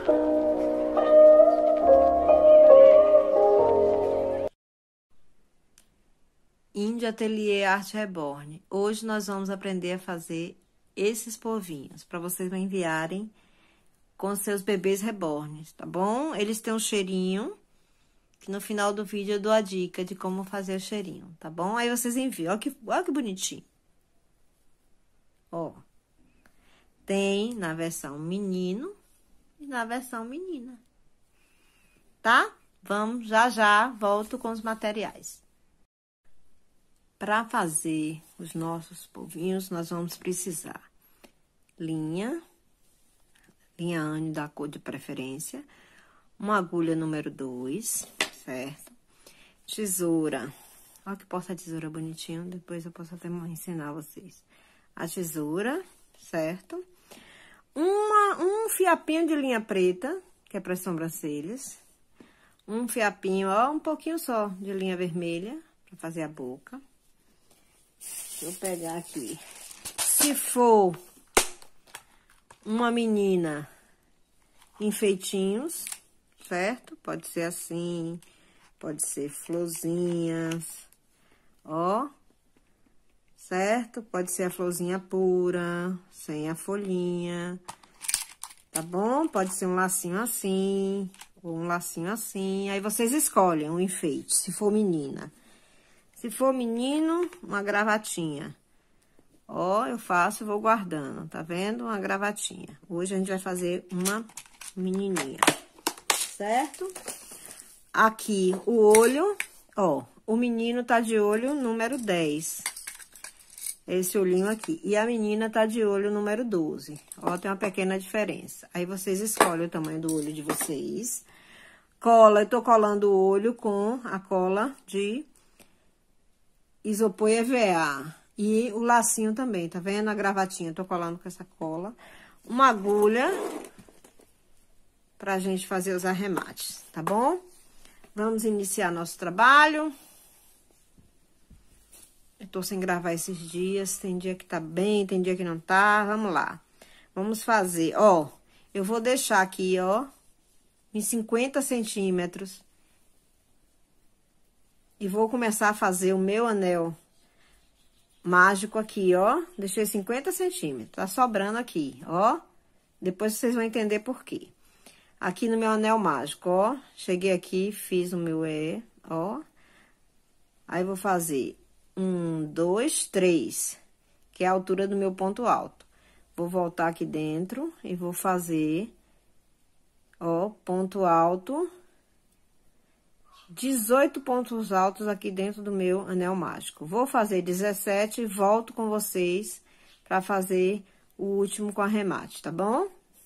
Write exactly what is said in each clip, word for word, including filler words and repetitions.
Índia Ateliê Arte Reborn. Hoje nós vamos aprender a fazer esses povinhos, para vocês me enviarem com seus bebês reborns, tá bom? Eles têm um cheirinho, que no final do vídeo eu dou a dica de como fazer o cheirinho, tá bom? Aí vocês enviam, olha que, olha que bonitinho. Ó, tem na versão menino e na versão menina, tá? Vamos, já já, volto com os materiais. Para fazer os nossos povinhos, nós vamos precisar linha, linha Anne da cor de preferência, uma agulha número dois, certo? Tesoura, olha que porta-tesoura bonitinho, depois eu posso até ensinar vocês. A tesoura, certo? Uma, um fiapinho de linha preta, que é para as sobrancelhas. Um fiapinho, ó, um pouquinho só de linha vermelha, para fazer a boca. Deixa eu pegar aqui. Se for uma menina, enfeitinhos, certo? Pode ser assim, pode ser florzinhas, ó, certo? Pode ser a florzinha pura, sem a folhinha, tá bom? Pode ser um lacinho assim, ou um lacinho assim, aí vocês escolhem o enfeite, se for menina. Se for menino, uma gravatinha. Ó, eu faço e vou guardando, tá vendo? Uma gravatinha. Hoje a gente vai fazer uma menininha, certo? Aqui, o olho, ó, o menino tá de olho número dez. Esse olhinho aqui. E a menina tá de olho número doze. Ó, tem uma pequena diferença. Aí, vocês escolhem o tamanho do olho de vocês. Cola, eu tô colando o olho com a cola de isopor E V A. E o lacinho também, tá vendo? A gravatinha, tô colando com essa cola. Uma agulha pra gente fazer os arremates, tá bom? Vamos iniciar nosso trabalho. Eu tô sem gravar esses dias, tem dia que tá bem, tem dia que não tá. Vamos lá. Vamos fazer, ó, eu vou deixar aqui, ó, em cinquenta centímetros. E vou começar a fazer o meu anel mágico aqui, ó. Deixei cinquenta centímetros, tá sobrando aqui, ó. Depois vocês vão entender por quê. Aqui no meu anel mágico, ó. Cheguei aqui, fiz o meu E, ó. Aí, vou fazer um, dois, três, que é a altura do meu ponto alto. Vou voltar aqui dentro e vou fazer, ó, ponto alto. dezoito pontos altos aqui dentro do meu anel mágico. Vou fazer dezessete e volto com vocês para fazer o último com arremate, tá bom?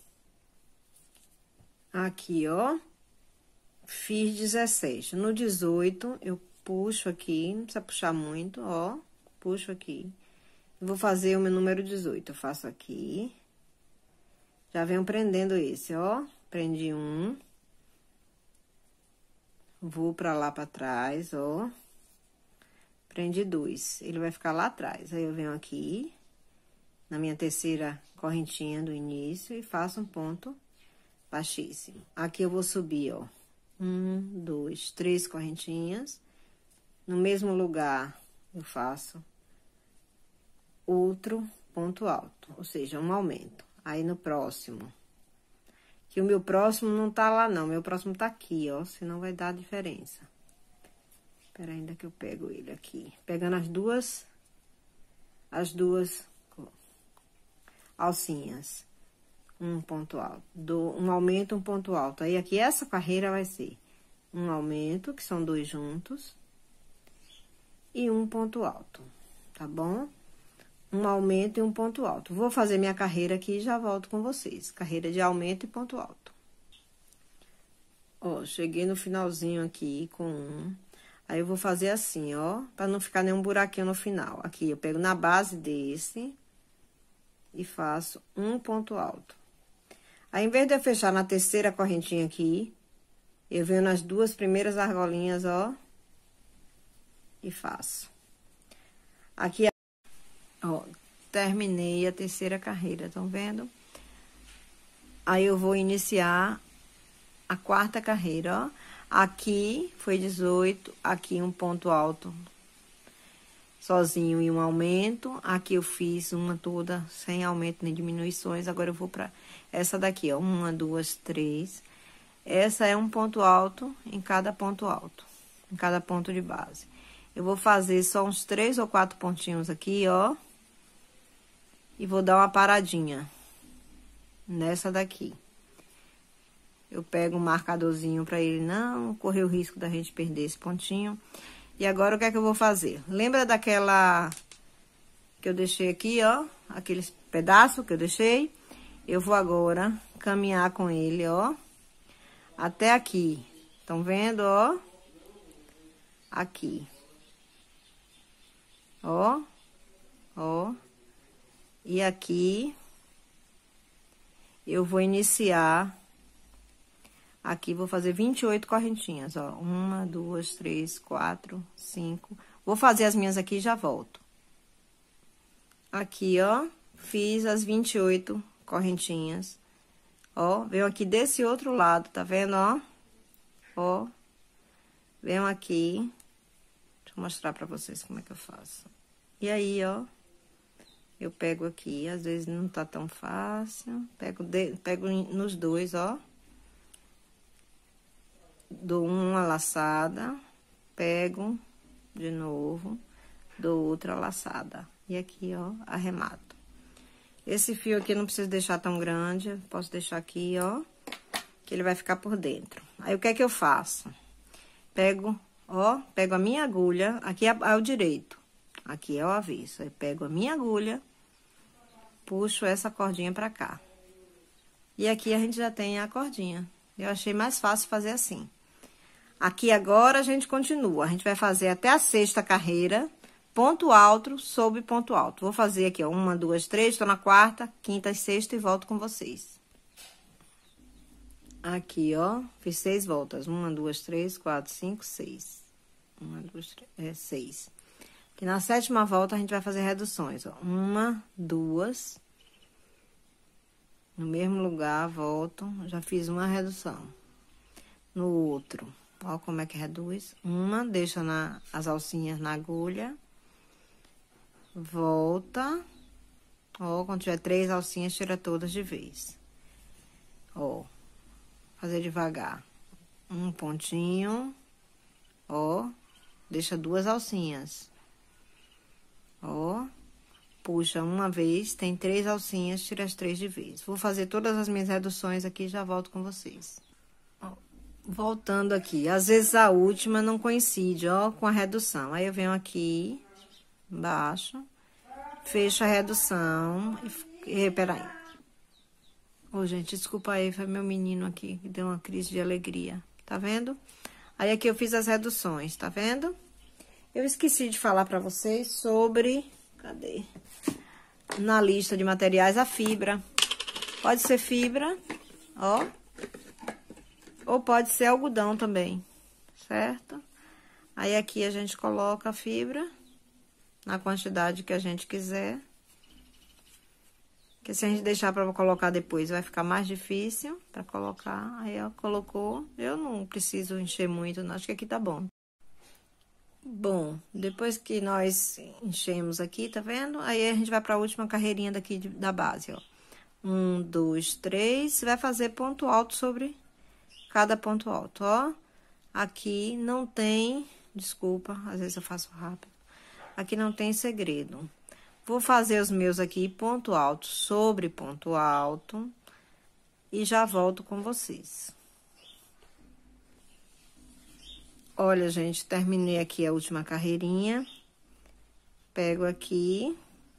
Aqui, ó, fiz dezessete. No dezoito, eu puxo aqui, não precisa puxar muito, ó, puxo aqui. Vou fazer o meu número dezoito. Eu faço aqui. Já venho prendendo esse, ó. Prendi um. Vou pra lá pra trás, ó. Prendi dois. Ele vai ficar lá atrás. Aí, eu venho aqui, na minha terceira correntinha do início, e faço um ponto baixíssimo. Aqui, eu vou subir, ó. Um, dois, três correntinhas. No mesmo lugar, eu faço outro ponto alto, ou seja, um aumento. Aí, no próximo... Que o meu próximo não tá lá, não. Meu próximo tá aqui, ó. Senão vai dar diferença. Espera ainda que eu pego ele aqui. Pegando as duas... As duas... alcinhas. Um ponto alto. Do, um aumento, um ponto alto. Aí, aqui, essa carreira vai ser um aumento, que são dois juntos. E um ponto alto. Tá bom? Um aumento e um ponto alto. Vou fazer minha carreira aqui e já volto com vocês. Carreira de aumento e ponto alto. Ó, cheguei no finalzinho aqui com um. Aí, eu vou fazer assim, ó, pra não ficar nenhum buraquinho no final. Aqui, eu pego na base desse e faço um ponto alto. Aí, em vez de eu fechar na terceira correntinha aqui, eu venho nas duas primeiras argolinhas, ó, e faço. Aqui, ó, terminei a terceira carreira, estão vendo? Aí, eu vou iniciar a quarta carreira, ó. Aqui foi dezoito, aqui um ponto alto sozinho e um aumento. Aqui eu fiz uma toda sem aumento nem diminuições. Agora eu vou pra essa daqui, ó. Uma, duas, três. Essa é um ponto alto em cada ponto alto, em cada ponto de base. Eu vou fazer só uns três ou quatro pontinhos aqui, ó. E vou dar uma paradinha nessa daqui. Eu pego um marcadorzinho pra ele não correr o risco da gente perder esse pontinho. E agora, o que é que eu vou fazer? Lembra daquela que eu deixei aqui, ó? Aqueles pedaços que eu deixei? Eu vou agora caminhar com ele, ó. Até aqui. Estão vendo, ó? Aqui. Ó. Ó. E aqui, eu vou iniciar... Aqui, vou fazer vinte e oito correntinhas, ó. Uma, duas, três, quatro, cinco. Vou fazer as minhas aqui e já volto. Aqui, ó, fiz as vinte e oito correntinhas. Ó, venho aqui desse outro lado, tá vendo, ó? Ó, venho aqui. Deixa eu mostrar pra vocês como é que eu faço. E aí, ó, eu pego aqui, às vezes não tá tão fácil. Pego, de, pego nos dois, ó. Dou uma laçada, pego de novo, dou outra laçada. E aqui, ó, arremato. Esse fio aqui eu não preciso deixar tão grande, posso deixar aqui, ó, que ele vai ficar por dentro. Aí, o que é que eu faço? Pego, ó, pego a minha agulha, aqui é, é o direito, aqui é o avesso. Aí, pego a minha agulha, puxo essa cordinha pra cá. E aqui a gente já tem a cordinha. Eu achei mais fácil fazer assim. Aqui agora a gente continua. A gente vai fazer até a sexta carreira, ponto alto sobre ponto alto. Vou fazer aqui, ó, uma, duas, três, tô na quarta, quinta e sexta e volto com vocês. Aqui, ó, fiz seis voltas. Uma, duas, três, quatro, cinco, seis. Uma, duas, três, é, seis. Aqui na sétima volta a gente vai fazer reduções, ó. Uma, duas. No mesmo lugar, volto. Já fiz uma redução. No outro, ó como é que reduz. Uma, deixa na, as alcinhas na agulha. Volta. Ó, quando tiver três alcinhas, tira todas de vez. Ó, fazer devagar. Um pontinho. Ó, deixa duas alcinhas. Ó. Puxa uma vez, tem três alcinhas, tira as três de vez. Vou fazer todas as minhas reduções aqui e já volto com vocês. Ó, voltando aqui, às vezes a última não coincide, ó, com a redução. Aí, eu venho aqui, embaixo, fecho a redução e... Peraí. Ô, gente, desculpa aí, foi meu menino aqui que deu uma crise de alegria. Tá vendo? Aí, aqui eu fiz as reduções, tá vendo? Eu esqueci de falar pra vocês sobre... Cadê? Na lista de materiais, a fibra. Pode ser fibra, ó. Ou pode ser algodão também, certo? Aí, aqui a gente coloca a fibra na quantidade que a gente quiser. Porque se a gente deixar pra colocar depois, vai ficar mais difícil pra colocar. Aí, ó, colocou. Eu não preciso encher muito, não. Acho que aqui tá bom. Bom, depois que nós enchemos aqui, tá vendo? Aí, a gente vai pra última carreirinha daqui de, da base, ó. Um, dois, três. Vai fazer ponto alto sobre cada ponto alto, ó. Aqui não tem... Desculpa, às vezes eu faço rápido. Aqui não tem segredo. Vou fazer os meus aqui, ponto alto sobre ponto alto. E já volto com vocês. Olha, gente, terminei aqui a última carreirinha. Pego aqui.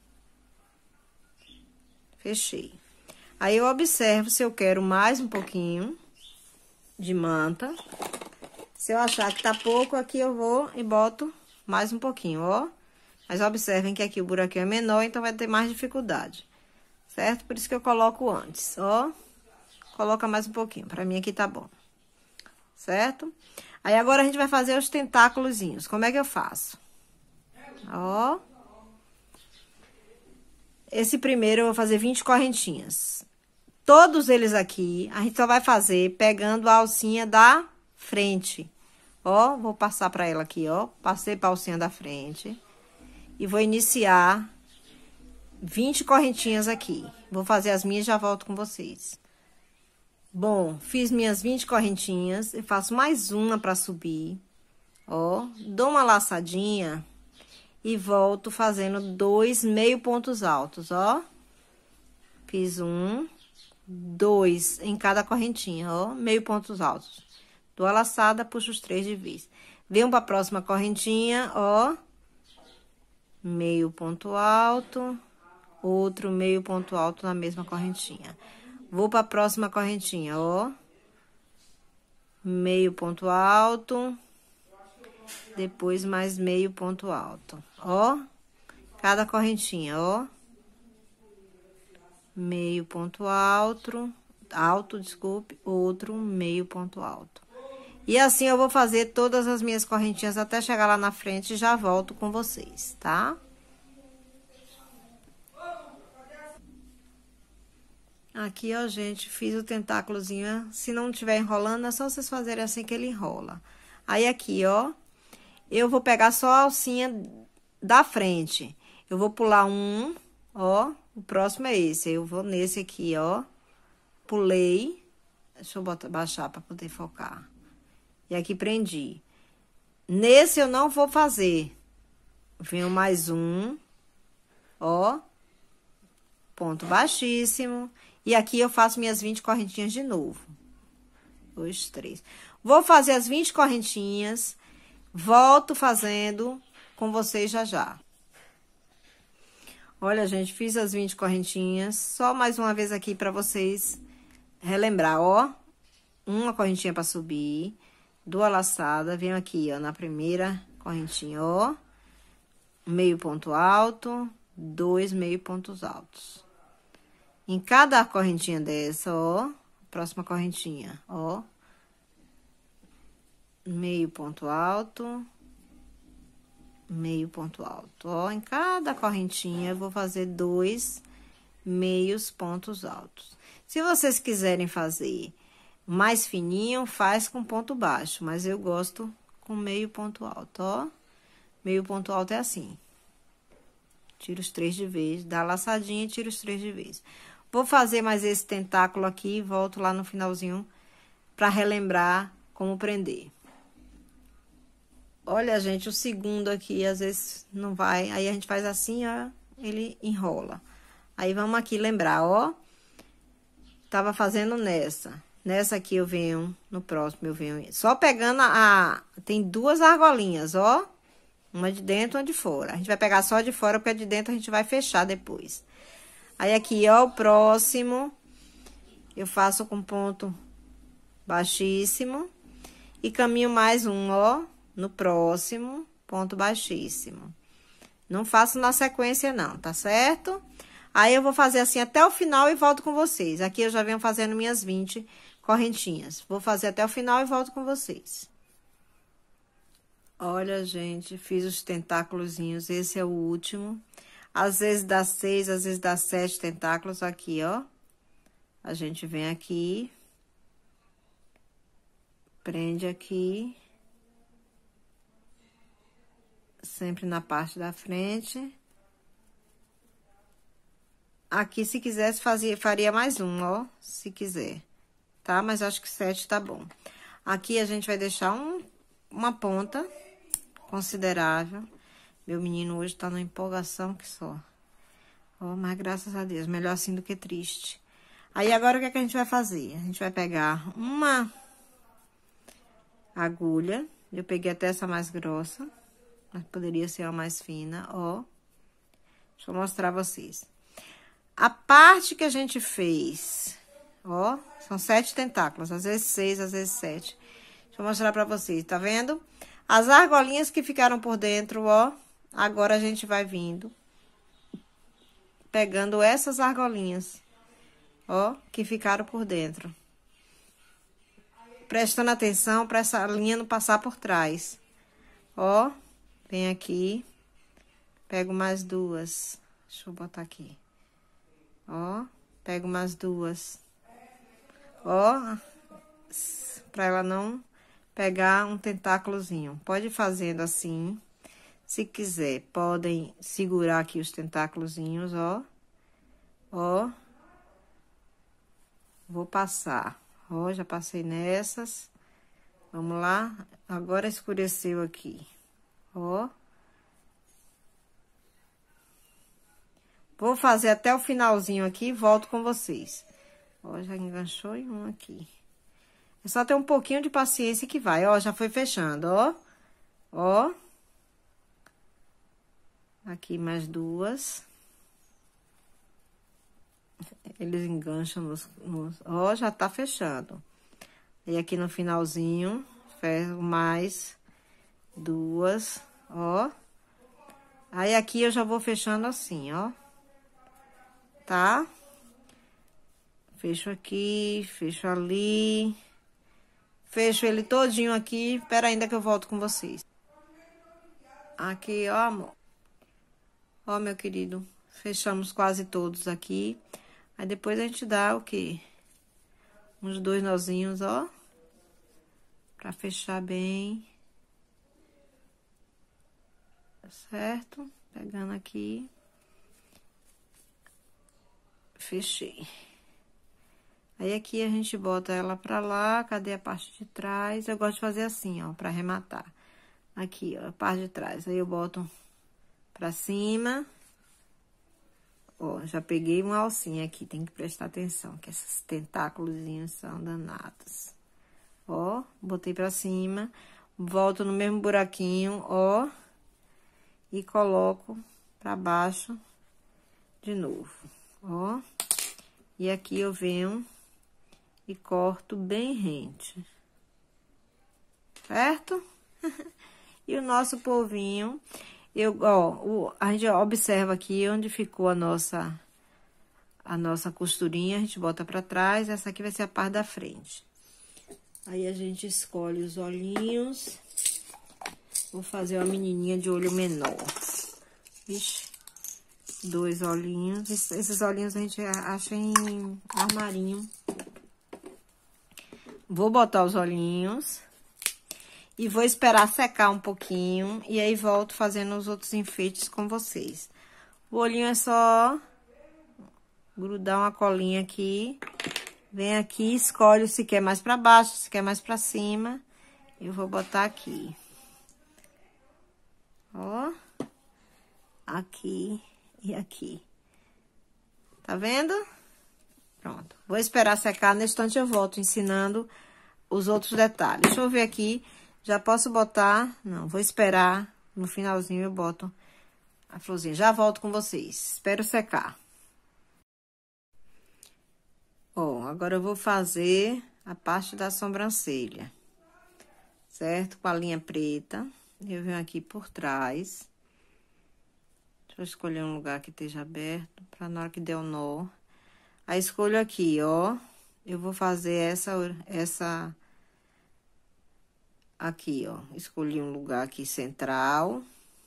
Fechei. Aí, eu observo se eu quero mais um pouquinho de manta. Se eu achar que tá pouco, aqui eu vou e boto mais um pouquinho, ó. Mas observem que aqui o buraquinho é menor, então vai ter mais dificuldade, certo? Por isso que eu coloco antes, ó. Coloca mais um pouquinho, pra mim aqui tá bom, certo? Aí, agora a gente vai fazer os tentáculozinhos. Como é que eu faço? Ó. Esse primeiro eu vou fazer vinte correntinhas. Todos eles aqui, a gente só vai fazer pegando a alcinha da frente. Ó, vou passar pra ela aqui, ó. Passei pra alcinha da frente. E vou iniciar vinte correntinhas aqui. Vou fazer as minhas e já volto com vocês. Bom, fiz minhas vinte correntinhas. Eu faço mais uma pra subir. Ó, dou uma laçadinha e volto fazendo dois meio pontos altos, ó. Fiz um, dois em cada correntinha, ó, meio pontos altos. Dou a laçada, puxo os três de vez. Venho pra próxima correntinha, ó. Meio ponto alto, outro meio ponto alto na mesma correntinha. Vou pra próxima correntinha, ó. Meio ponto alto. Depois, mais meio ponto alto, ó. Cada correntinha, ó. Meio ponto alto, alto, desculpe, outro meio ponto alto. E assim eu vou fazer todas as minhas correntinhas até chegar lá na frente e já volto com vocês, tá? Aqui, ó, gente, fiz o tentáculozinho. Se não tiver enrolando, é só vocês fazerem assim que ele enrola. Aí, aqui, ó, eu vou pegar só a alcinha da frente. Eu vou pular um, ó, o próximo é esse. Eu vou nesse aqui, ó, pulei. Deixa eu botar, baixar pra poder focar. E aqui prendi. Nesse eu não vou fazer. Venho mais um, ó, ponto baixíssimo. E aqui eu faço minhas vinte correntinhas de novo. Dois, três. Vou fazer as vinte correntinhas. Volto fazendo com vocês já já. Olha, gente, fiz as vinte correntinhas. Só mais uma vez aqui pra vocês relembrar, ó. Uma correntinha pra subir. Duas laçadas. Venho aqui, ó, na primeira correntinha, ó. Meio ponto alto. Dois meio pontos altos. Em cada correntinha dessa, ó. Próxima correntinha, ó. Meio ponto alto, meio ponto alto, ó. Em cada correntinha, eu vou fazer dois meios pontos altos. Se vocês quiserem fazer mais fininho, faz com ponto baixo, mas eu gosto com meio ponto alto, ó. Meio ponto alto é assim. Tiro os três de vez, dá a laçadinha e tiro os três de vez. Vou fazer mais esse tentáculo aqui e volto lá no finalzinho pra relembrar como prender. Olha, gente, o segundo aqui, às vezes, não vai. Aí, a gente faz assim, ó, ele enrola. Aí, vamos aqui lembrar, ó. Tava fazendo nessa. Nessa aqui, eu venho, no próximo, eu venho... Só pegando a... Tem duas argolinhas, ó. Uma de dentro, uma de fora. A gente vai pegar só de fora, porque a de dentro a gente vai fechar depois. Aí, aqui, ó, o próximo, eu faço com ponto baixíssimo. E caminho mais um, ó. No próximo, ponto baixíssimo. Não faço na sequência, não, tá certo? Aí, eu vou fazer assim até o final e volto com vocês. Aqui, eu já venho fazendo minhas vinte correntinhas. Vou fazer até o final e volto com vocês. Olha, gente, fiz os tentáculozinhos. Esse é o último. Às vezes dá seis, às vezes dá sete tentáculos aqui, ó. A gente vem aqui. Prende aqui. Sempre na parte da frente. Aqui, se quisesse, fazia, faria mais um, ó, se quiser, tá? Mas acho que sete tá bom. Aqui, a gente vai deixar um, uma ponta considerável. Meu menino hoje tá numa empolgação que só. Ó, mas graças a Deus, melhor assim do que triste. Aí, agora, o que é que a gente vai fazer? A gente vai pegar uma agulha. Eu peguei até essa mais grossa. Mas poderia ser uma mais fina, ó. Deixa eu mostrar pra vocês. A parte que a gente fez, ó, são sete tentáculos, às vezes seis, às vezes sete. Deixa eu mostrar pra vocês, tá vendo? As argolinhas que ficaram por dentro, ó, agora a gente vai vindo, pegando essas argolinhas, ó, que ficaram por dentro. Prestando atenção pra essa linha não passar por trás, ó. Vem aqui, pego mais duas, deixa eu botar aqui, ó, pego mais duas, Ó, pra ela não pegar um tentáculozinho. Pode ir fazendo assim. Se quiser, podem segurar aqui os tentáculozinhos, ó. Ó. Vou passar. Ó, já passei nessas. Vamos lá. Agora escureceu aqui. Ó. Vou fazer até o finalzinho aqui e volto com vocês. Ó, já enganchou em um aqui. É só ter um pouquinho de paciência que vai. Ó, já foi fechando, ó. Ó. Aqui mais duas. Eles engancham nos, nos... Ó, já tá fechando. E aqui no finalzinho, ferro mais duas, ó. Aí, aqui eu já vou fechando assim, ó. Tá? Fecho aqui, fecho ali. Fecho ele todinho aqui. Espera ainda que eu volto com vocês. Aqui, ó, amor. Ó, meu querido. Fechamos quase todos aqui. Aí, depois a gente dá o quê? Uns dois nozinhos, ó. Pra fechar bem. Certo? Pegando aqui. Fechei. Aí, aqui a gente bota ela pra lá. Cadê a parte de trás? Eu gosto de fazer assim, ó, pra arrematar. Aqui, ó, a parte de trás. Aí, eu boto pra cima. Ó, já peguei uma alcinha aqui. Tem que prestar atenção, que esses tentáculozinhos são danados. Ó, botei pra cima. Volto no mesmo buraquinho, ó. E coloco pra baixo de novo, ó. E aqui eu venho e corto bem rente, certo? E o nosso polvinho, eu, ó, o, a gente observa aqui onde ficou a nossa, a nossa costurinha, a gente bota pra trás, essa aqui vai ser a parte da frente. Aí, a gente escolhe os olhinhos. Vou fazer uma menininha de olho menor. Vixe, dois olhinhos. Esses olhinhos a gente acha em armarinho. Vou botar os olhinhos. E vou esperar secar um pouquinho. E aí, volto fazendo os outros enfeites com vocês. O olhinho é só grudar uma colinha aqui. Vem aqui, escolhe se quer mais pra baixo, se quer mais pra cima. Eu vou botar aqui. Ó. Aqui e aqui. Tá vendo? Pronto. Vou esperar secar. Nesse instante eu volto ensinando os outros detalhes. Deixa eu ver aqui. Já posso botar... Não, vou esperar. No finalzinho eu boto a florzinha. Já volto com vocês. Espero secar. Ó, agora eu vou fazer a parte da sobrancelha. Certo? Com a linha preta. Eu venho aqui por trás. Deixa eu escolher um lugar que esteja aberto, pra na hora que der o nó. Aí, escolho aqui, ó. Eu vou fazer essa, essa... Aqui, ó. Escolhi um lugar aqui central.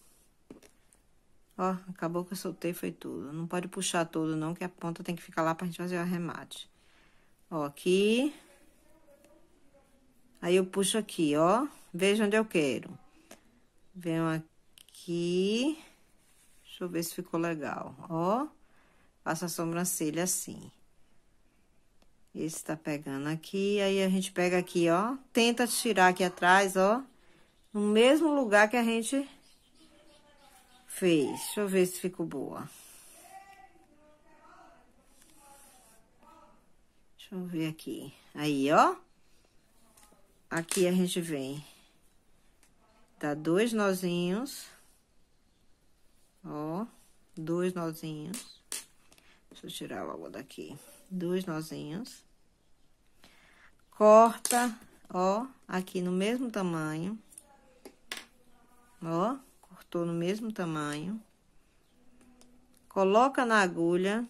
Ó, acabou que eu soltei, foi tudo. Não pode puxar todo, não, que a ponta tem que ficar lá pra gente fazer o arremate. Ó, aqui. Aí, eu puxo aqui, ó. Veja onde eu quero. Venho aqui. Deixa eu ver se ficou legal, ó. Faço a sobrancelha assim. Esse tá pegando aqui, aí a gente pega aqui, ó. Tenta tirar aqui atrás, ó. No mesmo lugar que a gente fez. Deixa eu ver se ficou boa. Deixa eu ver aqui. Aí, ó. Aqui a gente vem. Dá dois nozinhos. Ó, dois nozinhos. Deixa eu tirar logo daqui. Dois nozinhos. Corta, ó, aqui no mesmo tamanho. Ó, cortou no mesmo tamanho. Coloca na agulha.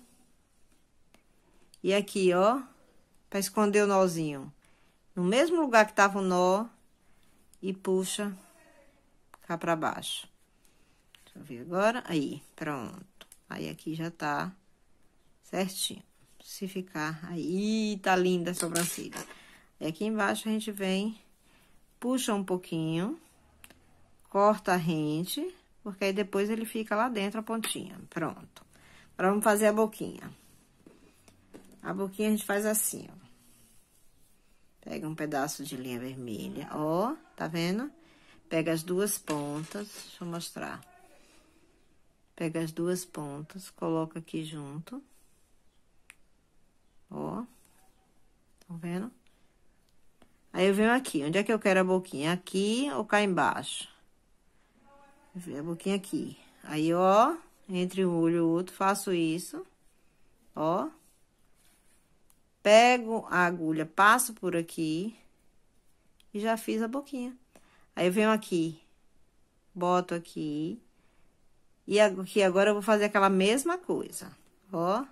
E aqui, ó, pra esconder o nozinho. No mesmo lugar que tava o nó. E puxa cá pra baixo. Deixa eu ver agora. Aí, pronto. Aí, aqui já tá certinho, se ficar. Aí, tá linda a sobrancelha. E aqui embaixo a gente vem, puxa um pouquinho, corta a rente, porque aí depois ele fica lá dentro a pontinha. Pronto. Agora vamos fazer a boquinha. A boquinha a gente faz assim, ó. Pega um pedaço de linha vermelha, ó, tá vendo? Pega as duas pontas, deixa eu mostrar. Pega as duas pontas, coloca aqui junto. Ó. Tá vendo? Aí eu venho aqui. Onde é que eu quero a boquinha? Aqui ou cá embaixo? Eu venho a boquinha aqui. Aí, ó, entre um olho e o outro, faço isso. Ó. Pego a agulha, passo por aqui. E já fiz a boquinha. Aí eu venho aqui. Boto aqui. E aqui agora eu vou fazer aquela mesma coisa, ó.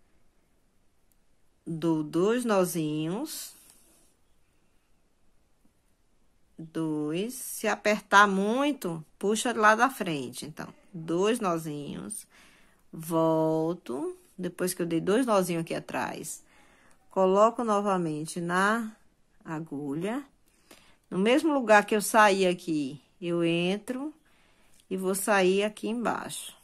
Dou dois nozinhos. Dois. Se apertar muito, puxa lá da frente. Então, dois nozinhos. Volto. Depois que eu dei dois nozinhos aqui atrás, coloco novamente na agulha. No mesmo lugar que eu saí aqui, eu entro. E vou sair aqui embaixo.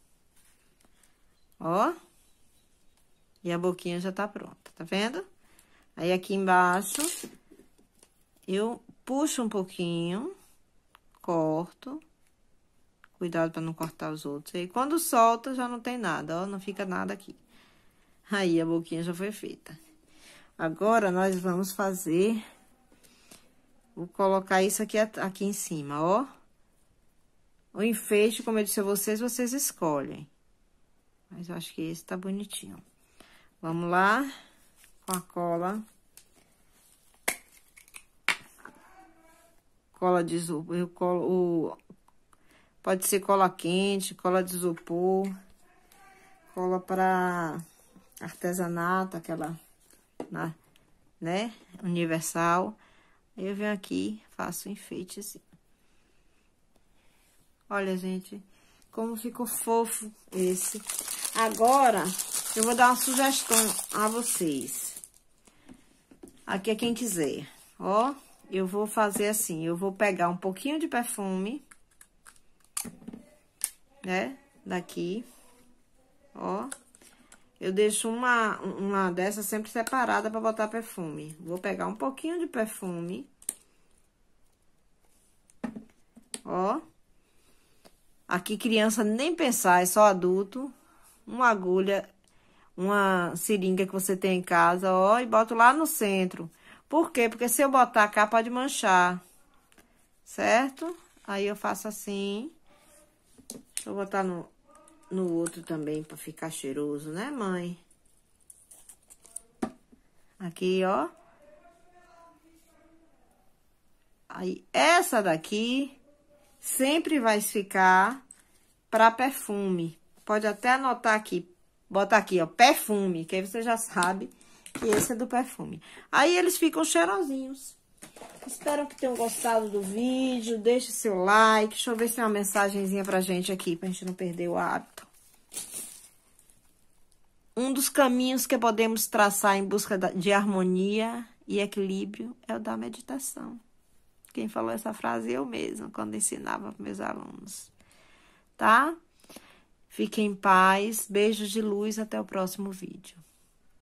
Ó. E a boquinha já tá pronta, tá vendo? Aí, aqui embaixo, eu puxo um pouquinho, corto. Cuidado pra não cortar os outros. E quando solta, já não tem nada, ó, não fica nada aqui. Aí, a boquinha já foi feita. Agora, nós vamos fazer... Vou colocar isso aqui, aqui em cima, ó. O enfeite, como eu disse a vocês, vocês escolhem. Mas eu acho que esse tá bonitinho. Vamos lá, com a cola. Cola de isopor, eu colo o... Pode ser cola quente, cola de isopor. Cola para artesanato, aquela, na, né, universal. Aí eu venho aqui, faço um enfeite assim. Olha, gente, como ficou fofo esse. Agora, eu vou dar uma sugestão a vocês. Aqui é quem quiser. Ó, eu vou fazer assim, eu vou pegar um pouquinho de perfume, né, daqui, ó. Eu deixo uma, uma dessas sempre separada pra botar perfume. Vou pegar um pouquinho de perfume. Ó. Aqui, criança, nem pensar, é só adulto. Uma agulha, uma seringa que você tem em casa, ó, e boto lá no centro. Por quê? Porque se eu botar cá, pode manchar, certo? Aí, eu faço assim. Deixa eu botar no, no outro também, pra ficar cheiroso, né, mãe? Aqui, ó. Aí, essa daqui... Sempre vai ficar para perfume. Pode até anotar aqui, bota aqui, ó, perfume, que aí você já sabe que esse é do perfume. Aí, eles ficam cheirosinhos. Espero que tenham gostado do vídeo. Deixe seu like. Deixa eu ver se tem uma mensagenzinha pra gente aqui, pra gente não perder o hábito. Um dos caminhos que podemos traçar em busca de harmonia e equilíbrio é o da meditação. Quem falou essa frase eu mesma, quando ensinava para meus alunos. Tá? Fiquem em paz. Beijos de luz. Até o próximo vídeo.